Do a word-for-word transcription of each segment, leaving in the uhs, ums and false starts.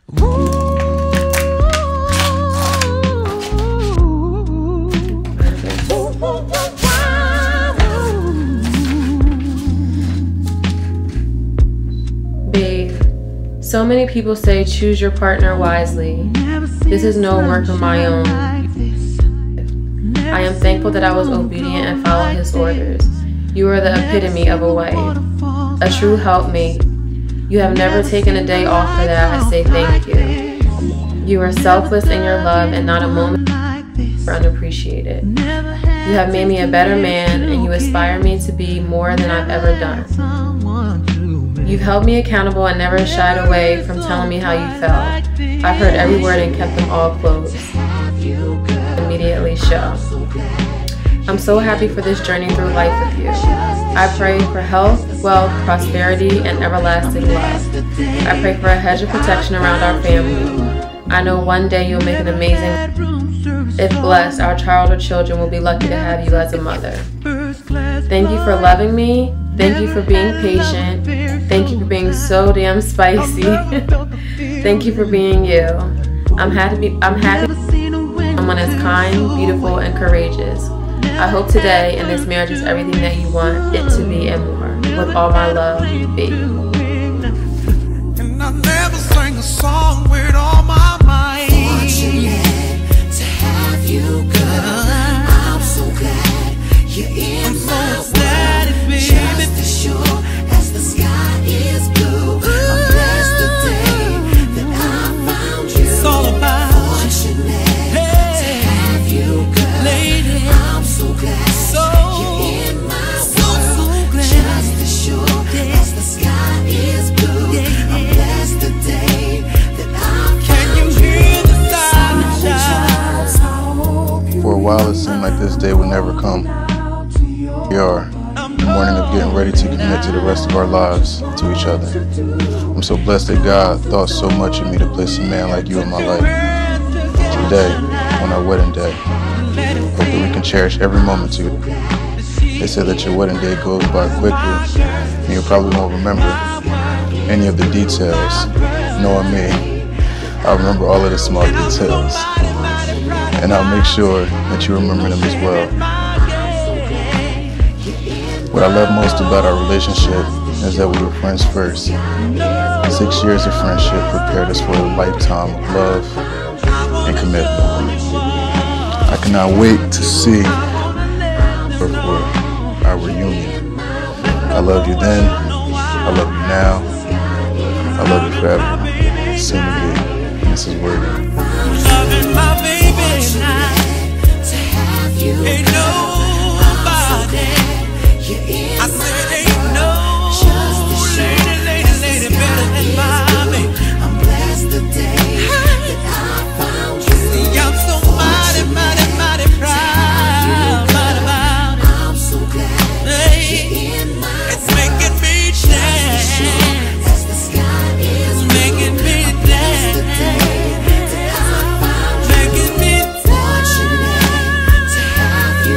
Babe, so many people say choose your partner wisely. This is no work of my own. I am thankful that I was obedient and followed his orders. You are the epitome of a wife, a true helpmate. You have never taken a day off for that. I say thank you. You are selfless in your love and not a moment are unappreciated. You have made me a better man and you inspire me to be more than I've ever done. You've held me accountable and never shied away from telling me how you felt. I've heard every word and kept them all close. Immediately show. I'm so happy for this journey through life with you. I pray for health, wealth, prosperity, and everlasting love. I pray for a hedge of protection around our family. I know one day you'll make an amazing. If blessed, our child or children will be lucky to have you as a mother. Thank you for loving me. Thank you for being patient. Thank you for being so damn spicy. Thank you for being you. I'm happy. I'm happy. Someone as kind, beautiful, and courageous. I hope today and this marriage is everything that you want it to be and more. With all my love, B. And I never sang a song with all my might. Fortunate to have you, girl. I'm so glad you're in my world. Just as sure as the sky is blue. I'm blessed the day that I found you. It's all about fortunate to have you, girl. Lady, I'm so glad so, you're in my so, world. So just as sure as the sky is blue. Yeah. I'm blessed the day that I found you. Can you hear the sunshine? For a while it seemed like this day would never come. We are. The morning of getting ready to commit to the rest of our lives to each other. I'm so blessed that God thought so much of me to place a man like you in my life. Today, on our wedding day, hope that we can cherish every moment together. They say that your wedding day goes by quickly, and you probably won't remember any of the details. Knowing me, I'll remember all of the small details, and I'll make sure that you remember them as well. What I love most about our relationship is that we were friends first. Six years of friendship prepared us for a lifetime of love and commitment. I cannot wait to see for our reunion. I love you then, I love you now, I love you forever. Soon to be, Missus Worthy. Loving my baby to have you. Ain't nobody. I said ain't no lady, lady, lady better than my baby. I'm blessed the day that I found you. See, I'm so mighty, mighty, mighty proud, mighty proud. I'm so glad you're in my world. It's making me dance. As the sky is making me dance. Making me fortunate to have you.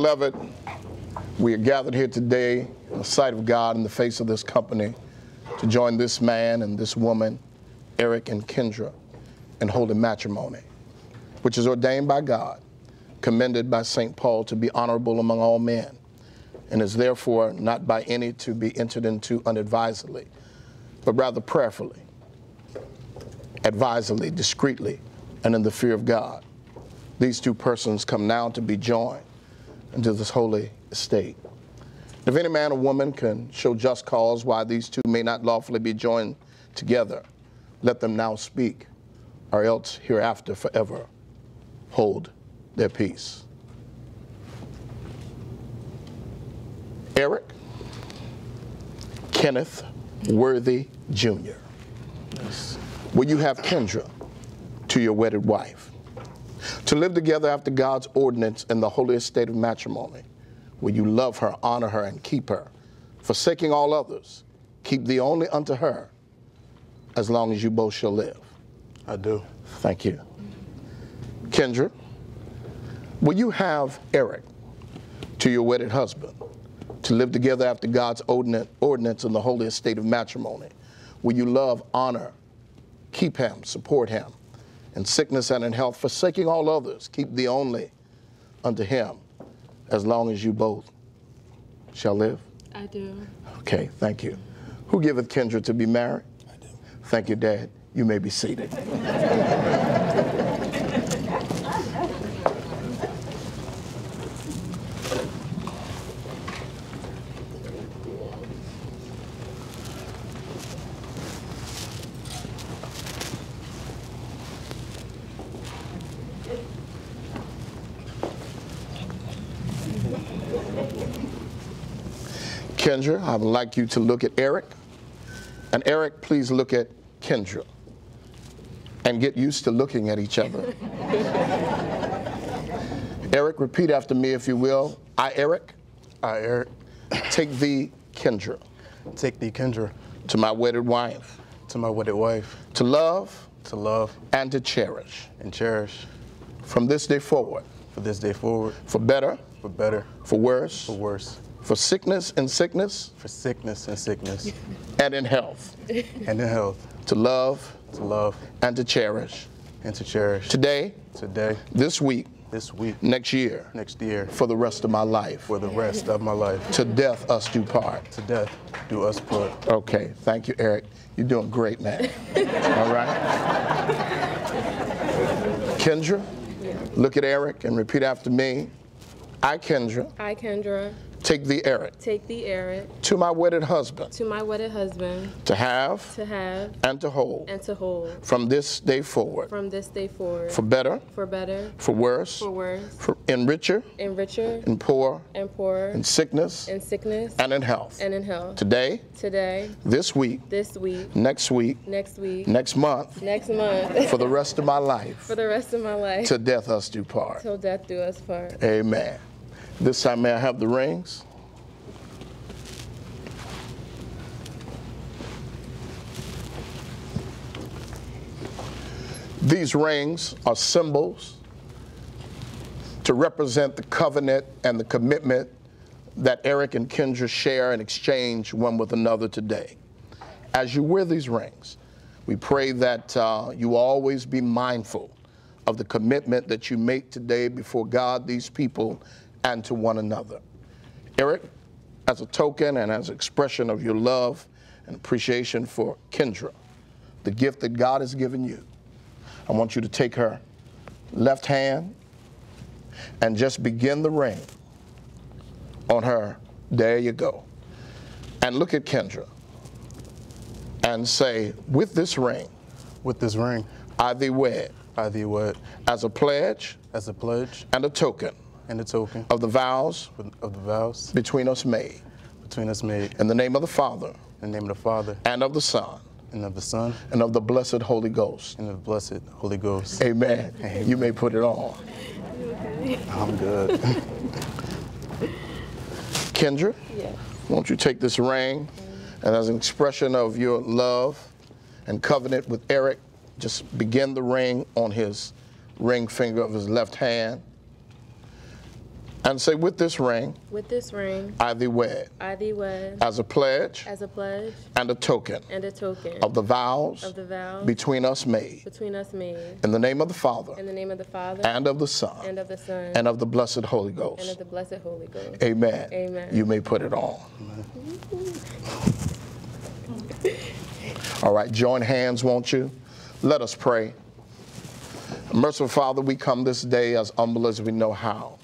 Beloved, we are gathered here today in the sight of God in the face of this company to join this man and this woman, Eric and Kendra, in holy matrimony, which is ordained by God, commended by Saint Paul to be honorable among all men, and is therefore not by any to be entered into unadvisedly, but rather prayerfully, advisedly, discreetly, and in the fear of God. These two persons come now to be joined into this holy estate. If any man or woman can show just cause why these two may not lawfully be joined together, let them now speak, or else hereafter forever hold their peace. Eric Kenneth Worthy Junior Yes. Will you have Kendra to your wedded wife, to live together after God's ordinance in the holy estate of matrimony? Will you love her, honor her, and keep her, forsaking all others, keep thee only unto her, as long as you both shall live? I do. Thank you. Kendra, will you have Eric to your wedded husband, to live together after God's ordinance in the holy estate of matrimony? Will you love, honor, keep him, support him, in sickness and in health, forsaking all others, keep thee only unto him, as long as you both shall live? I do. Okay, thank you. Who giveth Kendra to be married? I do. Thank you, Dad. You may be seated. Kendra, I would like you to look at Eric. And Eric, please look at Kendra. And get used to looking at each other. Eric, repeat after me, if you will. I, Eric. I, Eric. Take thee, Kendra. Take thee, Kendra. To my wedded wife. To my wedded wife. To love. To love. And to cherish. And cherish. From this day forward. For this day forward. For better. For better. For worse. For worse. For sickness and sickness. For sickness and sickness. And in health. And in health. To love. To love. And to cherish. And to cherish. Today. Today. This week. This week. Next year. Next year. For the rest of my life. For the rest of my life. To death us do part. To death do us part. Okay, thank you, Eric. You're doing great, man. All right? Kendra, look at Eric and repeat after me. I, Kendra. I, Kendra. Take thee, Eric. Take thee, Eric. To my wedded husband. To my wedded husband. To have. To have. And to hold. And to hold. From this day forward. From this day forward. For better. For better. For worse. For worse. For enricher. Enricher. And poor. And poorer. In sickness. In sickness. And in health. And in health. Today. Today. This week. This week. Next week. Next week. Next month. Next month. For the rest of my life. For the rest of my life. To death us do part. Till death do us part. Amen. This time may I have the rings? These rings are symbols to represent the covenant and the commitment that Eric and Kendra share and exchange one with another today. As you wear these rings, we pray that uh, you always be mindful of the commitment that you make today before God, these people, and to one another. Eric, as a token and as an expression of your love and appreciation for Kendra, the gift that God has given you, I want you to take her left hand and just begin the ring on her. There you go. And look at Kendra and say, with this ring, with this ring, I thee wed, I thee wed, as a pledge, as a pledge, and a token, and a token of the vows, of the vows between us made, between us made, in the name of the Father, in the name of the Father, and of the Son, and of the Son, and of the blessed Holy Ghost. And of the blessed Holy Ghost. Amen. Amen. You may put it on. I'm good. Kendra, yes. Won't you take this ring, and as an expression of your love and covenant with Eric, just begin the ring on his ring finger of his left hand. And say, with this ring, with this ring, I thee wed, I thee wed, as a pledge, as a pledge, and a token, and a token of the vows, of the vows between us made, between us made, in the name of the Father, in the name of the Father, and of the Son, and of the Son, and of the blessed Holy and Ghost. of the blessed Holy Ghost. Amen. Amen. You may put it on. All right, join hands, won't you? Let us pray. Merciful Father, we come this day as humble as we know how.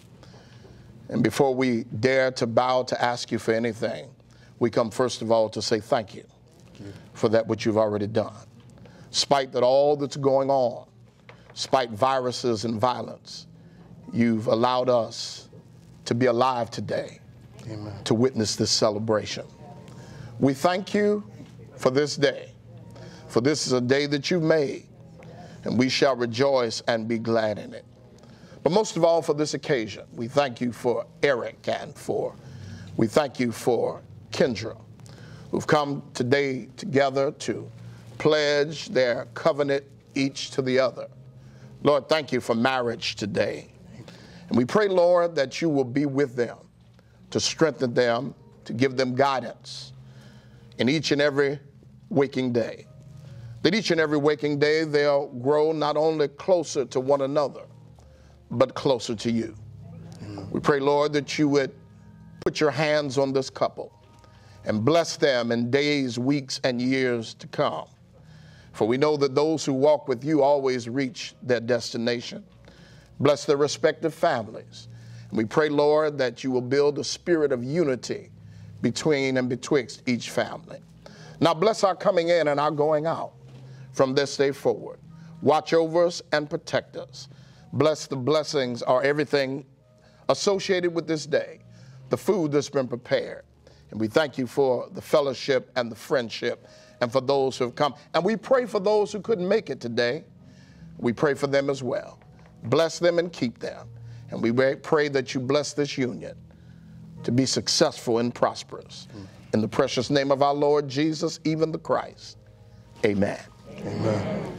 And before we dare to bow to ask you for anything, we come first of all to say thank you, thank you. for that which you've already done. Despite that all that's going on, despite viruses and violence, you've allowed us to be alive today. Amen. To witness this celebration. We thank you for this day, for this is a day that you've made, and we shall rejoice and be glad in it. But most of all, for this occasion, we thank you for Eric and for, we thank you for Kendra, who've come today together to pledge their covenant each to the other. Lord, thank you for marriage today. And we pray, Lord, that you will be with them, to strengthen them, to give them guidance in each and every waking day. That each and every waking day they'll grow not only closer to one another, but closer to you. Mm. We pray, Lord, that you would put your hands on this couple and bless them in days, weeks, and years to come. For we know that those who walk with you always reach their destination. Bless their respective families. And we pray, Lord, that you will build a spirit of unity between and betwixt each family. Now bless our coming in and our going out from this day forward. Watch over us and protect us. Bless the blessings or everything associated with this day, the food that's been prepared. And we thank you for the fellowship and the friendship and for those who have come. And we pray for those who couldn't make it today. We pray for them as well. Bless them and keep them. And we pray that you bless this union to be successful and prosperous. Mm. In the precious name of our Lord Jesus, even the Christ. Amen. Amen.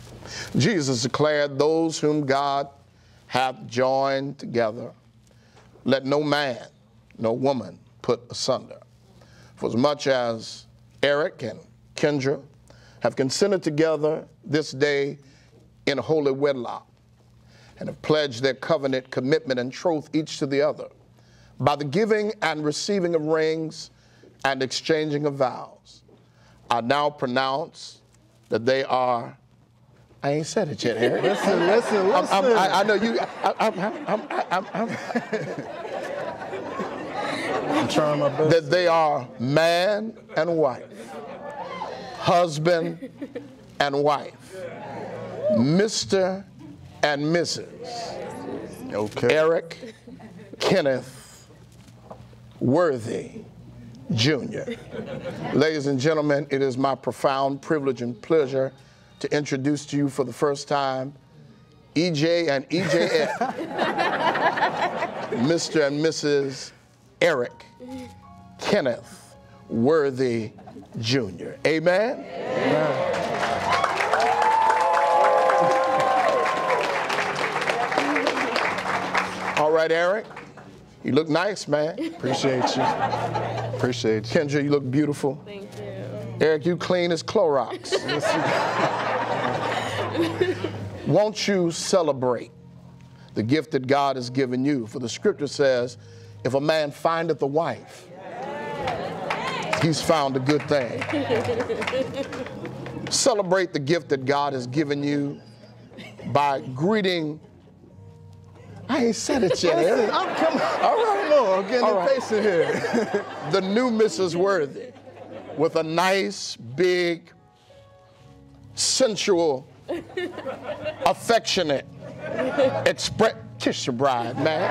Jesus declared, those whom God hath joined together, let no man, no woman put asunder. For as much as Eric and Kendra have consented together this day in a holy wedlock and have pledged their covenant, commitment, and troth each to the other by the giving and receiving of rings and exchanging of vows, I now pronounce that they are, I ain't said it yet, Eric. Listen, listen, listen. I'm, I'm, I, I know you, I, I'm, I'm, I'm, I'm, I'm trying my best. That they are man and wife, husband and wife, Mister and Missus Okay. Eric Kenneth Worthy, Junior Ladies and gentlemen, it is my profound privilege and pleasure to introduce to you for the first time E J and E J F, Mister and Missus Eric Kenneth Worthy, Junior Amen? Amen. All right, Eric, you look nice, man. Appreciate you. Appreciate you. Kendra, you look beautiful. Thank you. Eric, you clean as Clorox. Won't you celebrate the gift that God has given you? For the scripture says, if a man findeth a wife, he's found a good thing. Celebrate the gift that God has given you by greeting. I ain't said it yet, Eric. I'm coming. All right, no, I'm getting All impatient right. here. The new Missus Worthy with a nice, big, sensual, affectionate, express. Kiss your bride, man.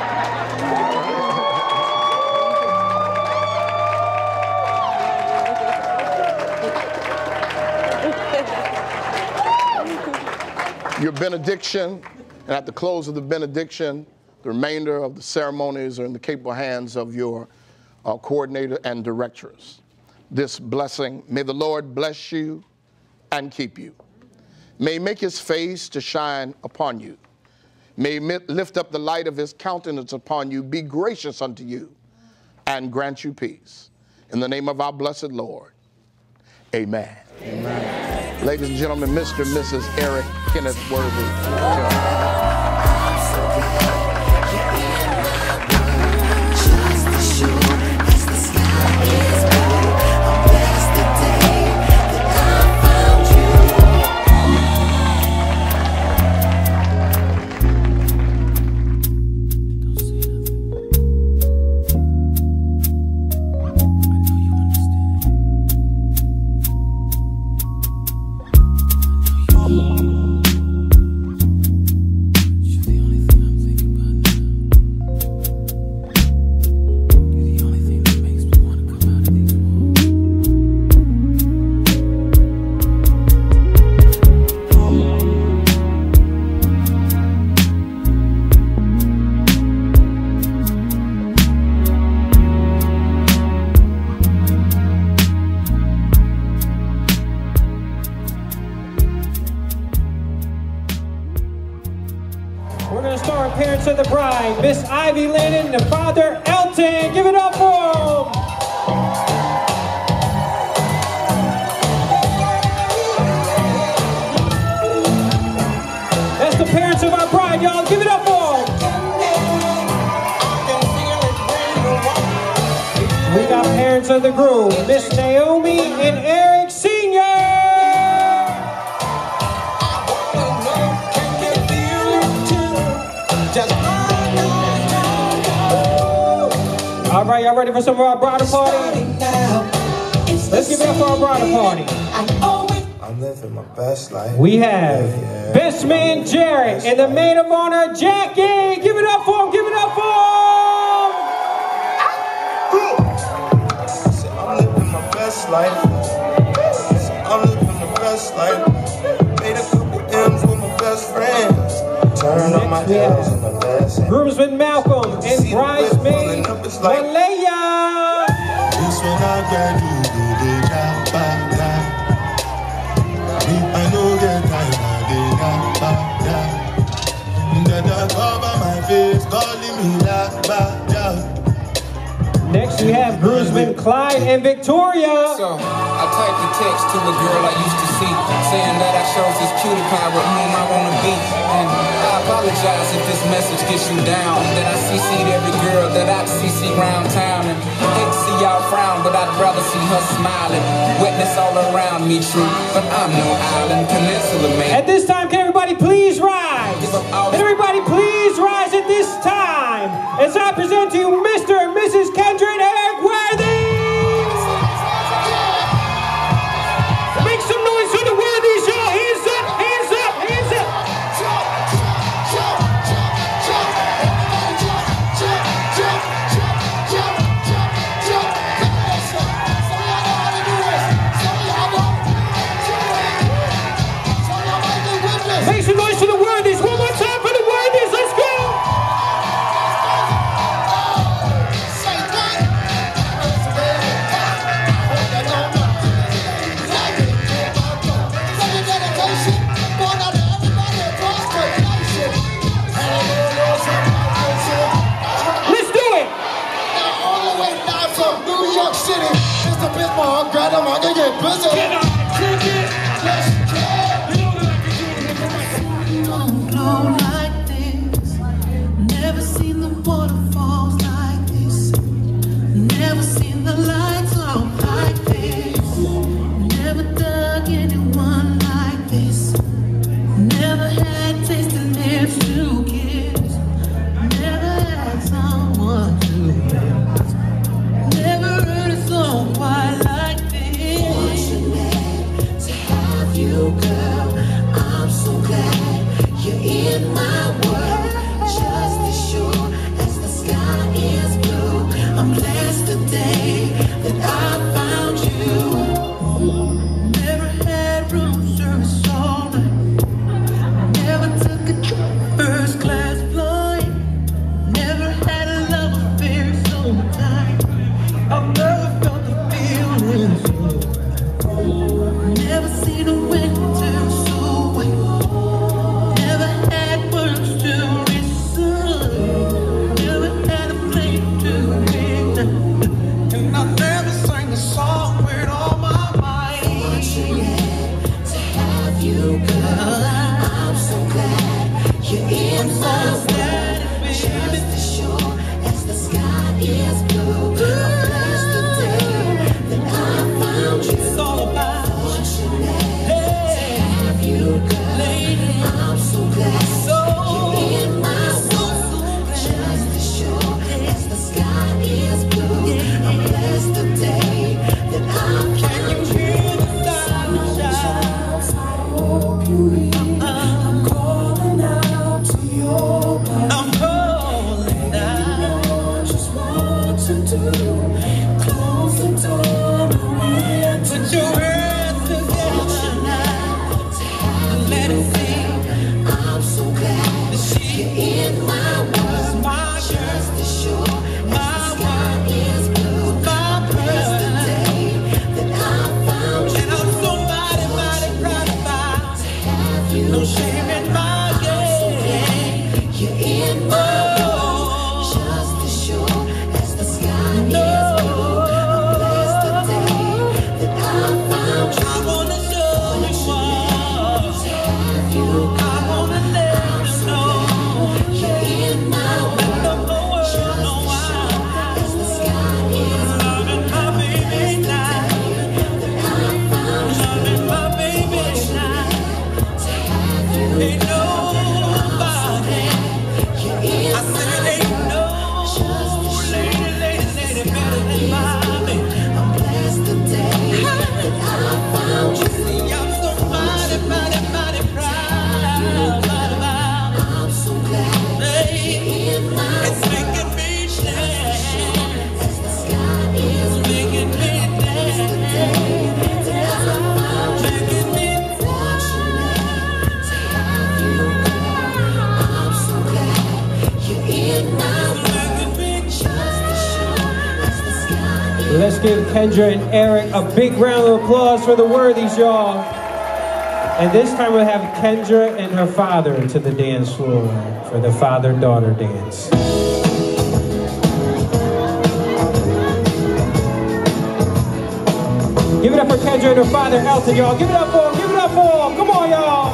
Your benediction, and at the close of the benediction, the remainder of the ceremonies are in the capable hands of your uh, coordinator and directress. This blessing, may the Lord bless you and keep you. May he make his face to shine upon you May he lift up the light of his countenance upon you, be gracious unto you, and grant you peace. In the name of our blessed Lord, amen. Amen. Ladies and gentlemen, Mister and Missus Eric Kenneth Worthy. Parents of the bride, Miss Ivy Lennon and Father Elton. Give it up for them. That's the parents of our bride, y'all. Give it up for them. We got parents of the groom, Miss Naomi and Eric Senior All right, y'all ready for some of our bridal party? Let's give it up for our bridal party. I'm living my best life. We have yeah, yeah. Best man Jared and the maid of honor Jackie. Give it up for him. Give it up for him. I'm living my best life. I'm living my best life. Made a couple M's with my best friends. Turn on my L's and my best. Groomsman Malcolm and bridesmaid Malaya. This when I graduate, I know get time, I cover my face, calling me that. Next we have groomsmen Clyde and Victoria. So I typed a text to a girl I used to see, saying that I chose this cutie pie with whom I want to be. And I apologize if this message gets you down, that I C C'd every girl that I C C round town. And I hate to see y'all frown, but I'd rather see her smiling. Wetness all around me, true, but I'm no island peninsula man. At this time, can everybody please rise? Can everybody please rise at this time as I present to you Mister and Missus Kendra and Eric Worthy. Make some noise for the Worthies, y'all. Hands up, hands up, hands up. Make some noise for the Worthies. One more time for the Worthies. Let's go. Let's do it. All the way down from New York City. Mister Bismarck, grab him, I'm gonna get busy. Get on, kick it. Yes, Don't blow like this. Never seen the waterfalls like this. Never seen the lights off like this. Never dug anyone like this. Never had tasted lips to kiss. Never had someone to miss. Never heard a song quite like this. Close the door, put your hands together now. Let it sing. I'm so glad that you're in my world. My just as sure my world is blue. My bless the day that I found you. And I'm so mighty, mighty proud about to have you. No shame in my game. You're in my world. Just as sure as the sky is blue. Bless the day that I found you. I wanna show you all. To have you. I wanna let you know you're in my world. The whole world know why. As the sky is loving my baby now. Loving my baby now. To have you. Ain't nobody. I said ain't no lady, lady, lady better than my baby. I'm blessed the day that I found you. See, I'm so mighty, mighty, mighty proud. I'm so glad you're in my world. It's making me dance. As the sky is making me dance. That I found you. Making me fortunate to have you. I'm so glad you're in my world. Just as sure as the sky is. Let's give Kendra and Eric a big round of applause for the worthies, y'all. And this time we'll have Kendra and her father to the dance floor for the father-daughter dance. Give it up for Kendra and her father, Elton, y'all. Give it up for him. Give it up for him. Come on, y'all.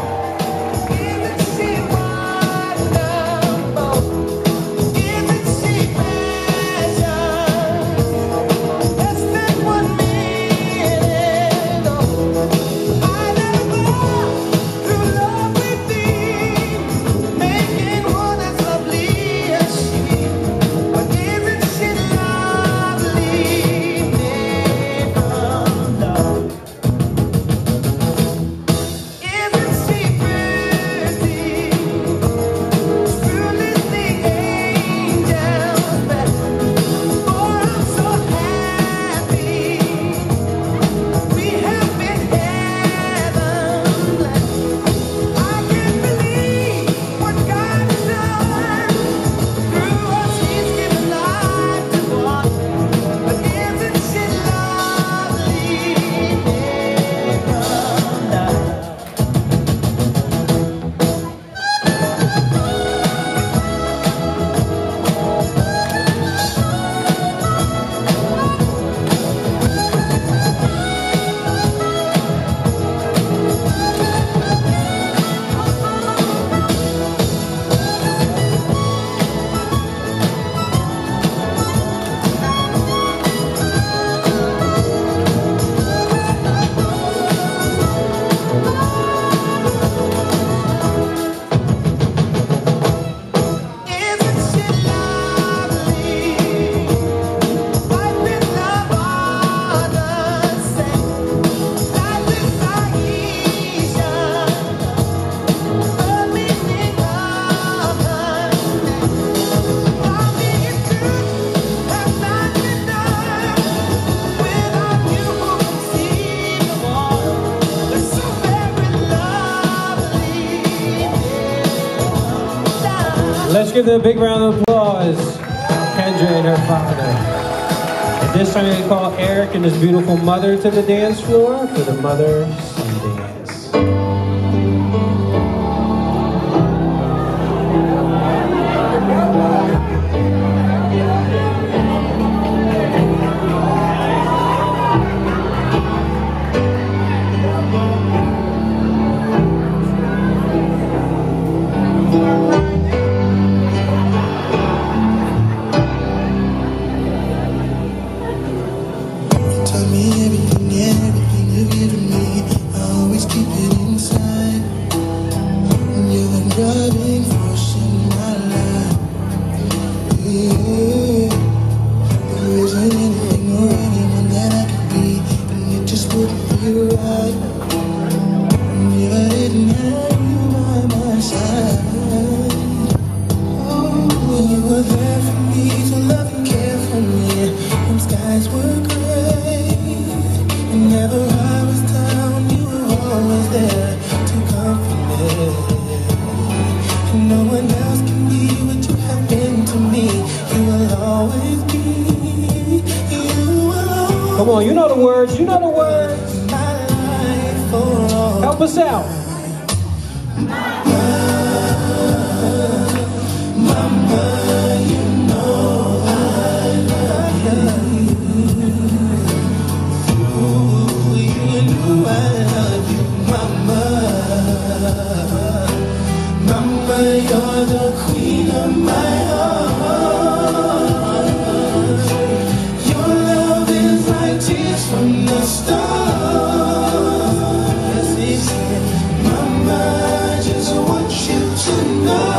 Let's give them a big round of applause. Kendra and her father. At this time we call Eric and his beautiful mother to the dance floor for the mother son dance. Tell me everything, everything you've given me. Come on, you know the words, you know the words. Help us out. Mama, you know I love you. Ooh, you know I love you, Mama. Mama, you're the queen of my heart. Your love is like tears from the stars. Mama, I just want you to know,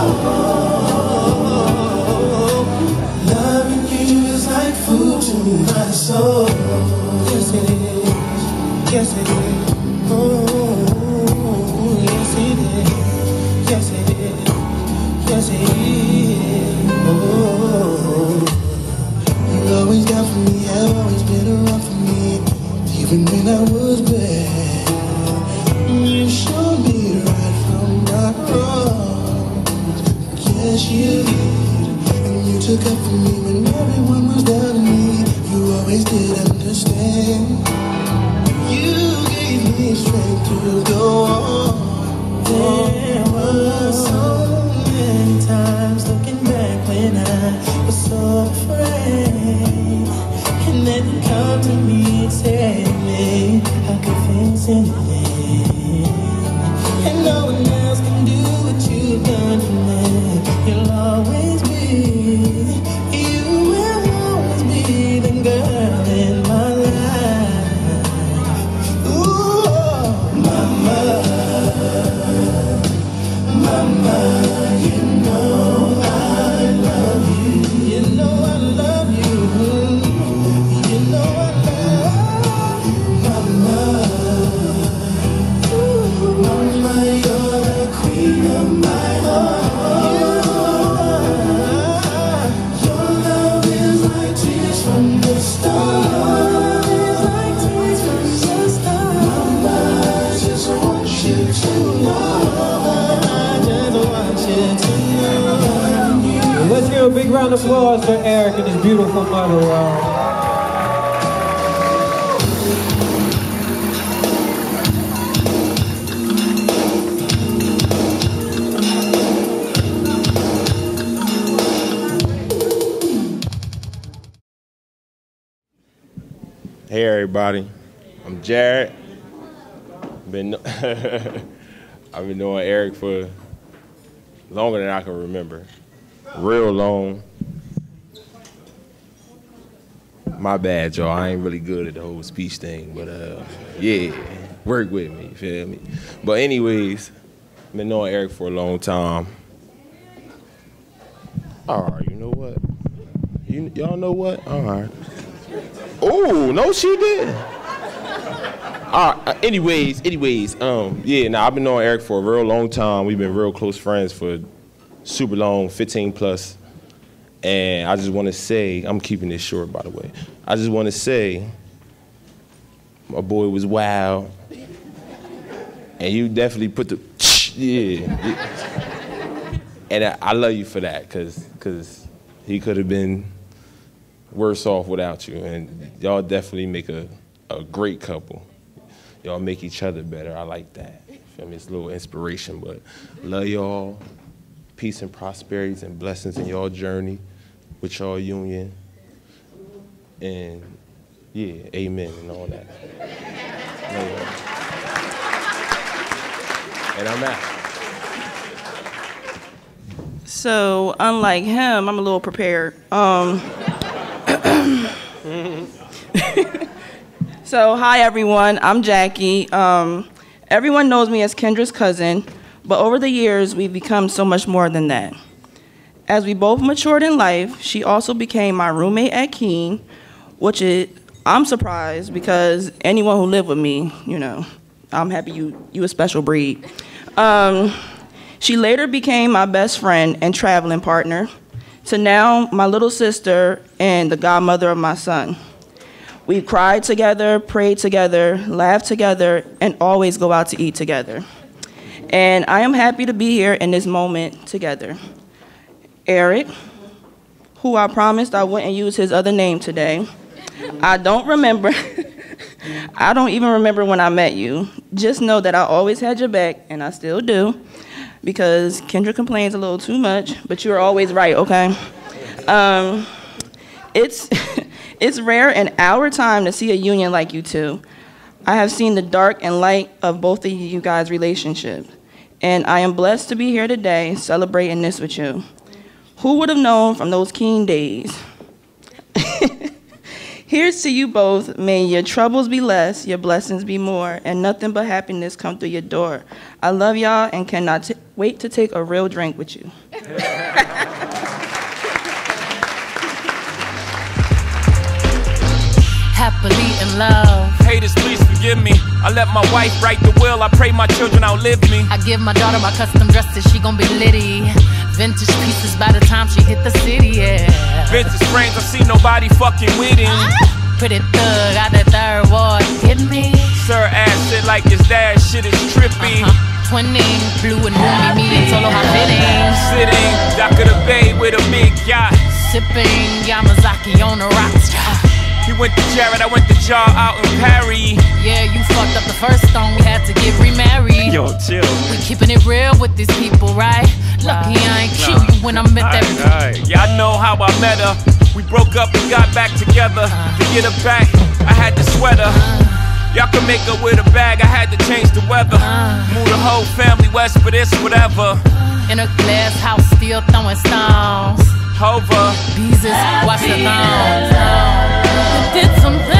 loving you is like food to my soul. Yes it is, yes it is. Oh, yes it is, yes it is, yes it is. Oh, you always got for me, have always been around for me, even when I was bad. You showed me right from right wrong. Yes, you did. And you took up for me when everyone was down on me. You always did understand. You gave me strength to go on. There were so many times looking back when I was so afraid. And then you come to me and say, me, how could things end? And no one else can do what you've done to me. You'll always be, you will always be the girl in my life. Ooh, Mama, Mama, you know I love you. You know I love you. You know I love you, Mama. Mama, you're the queen of my heart. Your love is like tears from the stars. Like tears from the stars. Mama, I just want you to know. I just want you to know. Let's give a big round of applause for Eric and his beautiful mother, y'all. Hey everybody, I'm Jared. Been I've been knowing Eric for longer than I can remember, real long. My bad, y'all. I ain't really good at the whole speech thing, but uh, yeah, work with me, you feel me? But anyways, been knowing Eric for a long time. All right, you know what? You y'all know what? All right. Oh, no, she did. All right, uh, anyways, anyways, um, yeah, now nah, I've been knowing Eric for a real long time. We've been real close friends for super long, fifteen plus. And I just want to say, I'm keeping this short, by the way. I just want to say, my boy was wild. And you definitely put the, yeah. yeah. And I, I love you for that, because because he could have been worse off without you, and y'all definitely make a, a great couple. Y'all make each other better. I like that. I mean, it's a little inspiration, but love y'all. Peace and prosperities and blessings in y'all journey with y'all union. And yeah, amen and all that. Love y'all. And I'm out. So unlike him, I'm a little prepared. Um, So, hi everyone, I'm Jackie. Um, everyone knows me as Kendra's cousin, but over the years, we've become so much more than that. As we both matured in life, she also became my roommate at Keene, which is, I'm surprised because anyone who lived with me, you know, I'm happy you, you a special breed. Um, she later became my best friend and traveling partner, to now my little sister and the godmother of my son. We cried together, prayed together, laughed together, and always go out to eat together. And I am happy to be here in this moment together. Eric, who I promised I wouldn't use his other name today, I don't remember, I don't even remember when I met you. Just know that I always had your back, and I still do, because Kendra complains a little too much, but you're always right, okay? Um, it's, it's rare in our time to see a union like you two. I have seen the dark and light of both of you guys' relationship, and I am blessed to be here today celebrating this with you. Who would have known from those keen days? Here's to you both. May your troubles be less, your blessings be more, and nothing but happiness come through your door. I love y'all and cannot t wait to take a real drink with you. Happily in love. Haters, please forgive me. I let my wife write the will. I pray my children outlive me. I give my daughter my custom dresses. She gon' be litty. Vintage pieces by the time she hit the city, yeah. Vintage frames, I see nobody fucking with him. Pretty thug out the third ward, get me? Sir ass shit like his dad, shit is trippy. Uh-huh. Twinning, blue and roomy, me and solo how fitting. Sitting, dock of the bay with a big yacht. Sipping Yamazaki on the rocks. He went to Jared, I went to Jar out in Paris. Yeah, you fucked up the first song, we had to get remarried. Yo, chill. We keeping it real with these people, right? Lucky I ain't kill you when I met that. Right. Yeah, I know how I met her. We broke up and got back together. Uh, to get her back, I had to sweat her. Uh, Y'all can make her with a bag, I had to change the weather. Uh, Move the whole family west for this, whatever. In a glass house, still throwing stones. Hover. Jesus, watch the thongs. You did something.